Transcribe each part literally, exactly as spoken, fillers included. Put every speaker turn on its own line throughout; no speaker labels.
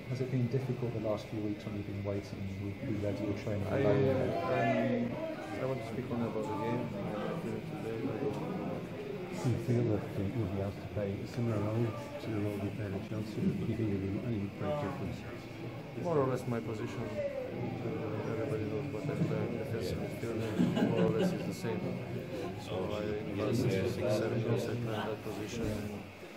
Has it been difficult the last few weeks when you've been waiting with be ready or training?
I, um, I want to speak only about the game. I feel it today. I
Do you feel that uh, you'll be asked to play a similar role to the role you played at Chelsea? Do you think it'll be any great difference?
more or less my position. Uh, everybody knows what I play in defensive midfielder. More or less is the same. So I, in the last six, seven years I play in that position, and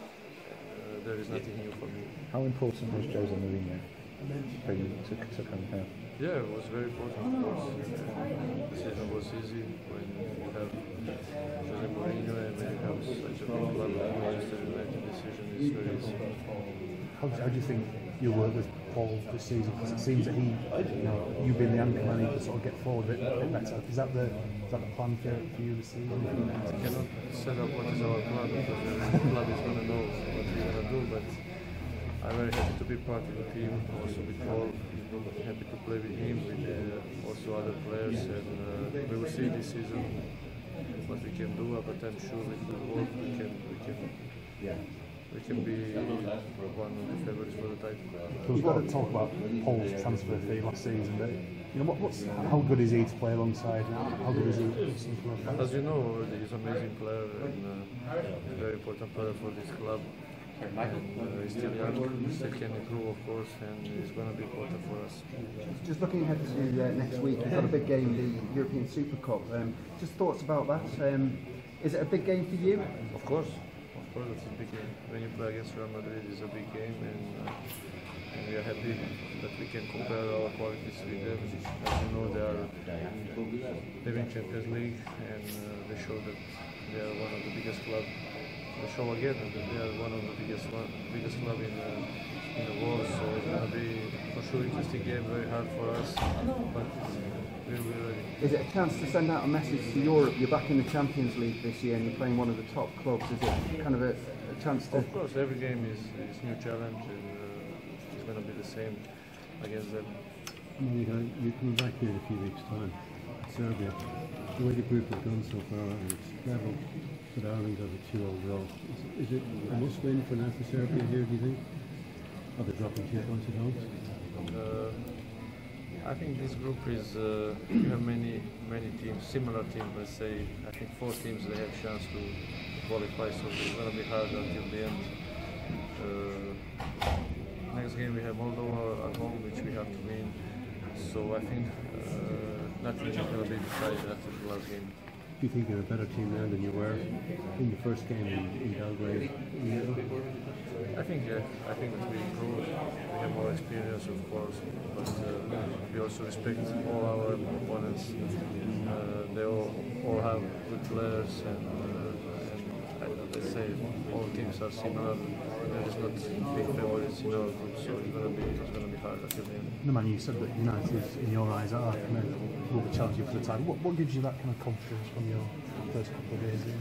uh, there is nothing new for me.
How important was Jose Mourinho for you to, to come here?
Yeah, it was very important, of course. The decision was easy when you have Jose Mourinho and when you have such a big club like Manchester United. Decision is very easy.
How, how do you think you'll work with Paul this season? Because it seems that he, you know, you've been the anchor man, he can sort of get forward a bit, a bit better. Is that the is that the plan for, for you this season?
I cannot set up what is our club because the club is going to know what we're going to do, but I'm very happy to be part of the team, also with Paul. Happy to play with him, with uh, also other players, and uh, we will see this season what we can do. But I'm sure with good work we can we can we can be one of the favourites for the title.
So we've got to talk about Paul's transfer fee last season. But, you know, what, what's how good is he to play alongside? How good is he?
As you know, already he's an amazing player and uh, a very important player for this club. And, uh, he's still young, still can improve, of course, and he's going to be important for us.
Just looking ahead to uh, next week, we've got a big game, the European Super Cup. Um, just thoughts about that. Um, is it a big game for you?
Of course, of course, it's a big game. When you play against Real Madrid, it's a big game, and, uh, and we are happy that we can compare our qualities with them. As you know, they are they win Champions League, and uh, they show that they are one of the biggest clubs. They show again that they are one of the biggest one, biggest club in the, in the world, so it's going to be for sure interesting game, very hard for us, but we'll be ready.
Is it a chance to send out a message to Europe? You're back in the Champions League this year and you're playing one of the top clubs. Is it kind of a, a chance to...
Of course, every game is is new challenge, and uh, it's going to be the same against them.
Monica, you're coming back here in a few weeks' time. Serbia, the way the group has gone so far, and it's level, but Ireland got a two overall. Is, is it a must-win for now for Serbia here, do you think? Are they dropping two points at home?
Uh, I think this group is, uh, you have many many teams, similar teams, let's say, I think four teams they have chance to qualify, so it's going to be hard until the end. Uh, next game we have Moldova at home, which we have to win, so I think uh, nothing is going to be decided after the last game.
Do you think you're a better team now than you were in the first game in, in Belgrade?
I think, yeah, I think that we improved. We have more experience, of course, but uh, we also respect all our opponents. Uh, they all, all have good players, and, uh, and let's say all teams are similar. There is not big favorites in our group, so it's going to be it's going to be hard until the end.
No, man, you said that United, in your eyes, are kind of will be challenging for the title. What, what gives you that kind of confidence from your first couple of days here?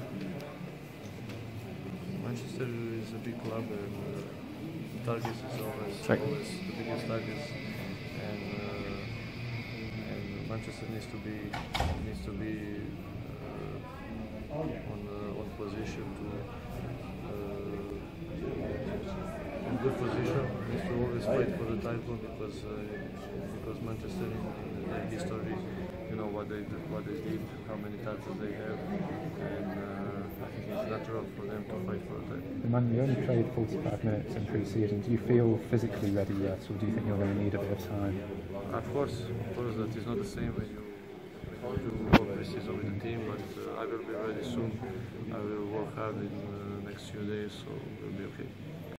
Manchester is a big club, and uh, targets is always, always the biggest targets, and uh, and Manchester needs to be needs to be uh, on uh, on position to uh, in good position. Needs to always fight for the title because uh, because Manchester in, in their history, you know what they what they did, how many titles they have, and. Uh, I think it's natural for them to fight for the title.
Man, you only played forty-five minutes in pre-season. Do you feel physically ready yet, or do you think you're going to need a bit of time?
Of course, of course, that is not the same when you do all pre-season with the team, but uh, I will be ready soon. I will work hard in the uh, next few days, so we'll be okay.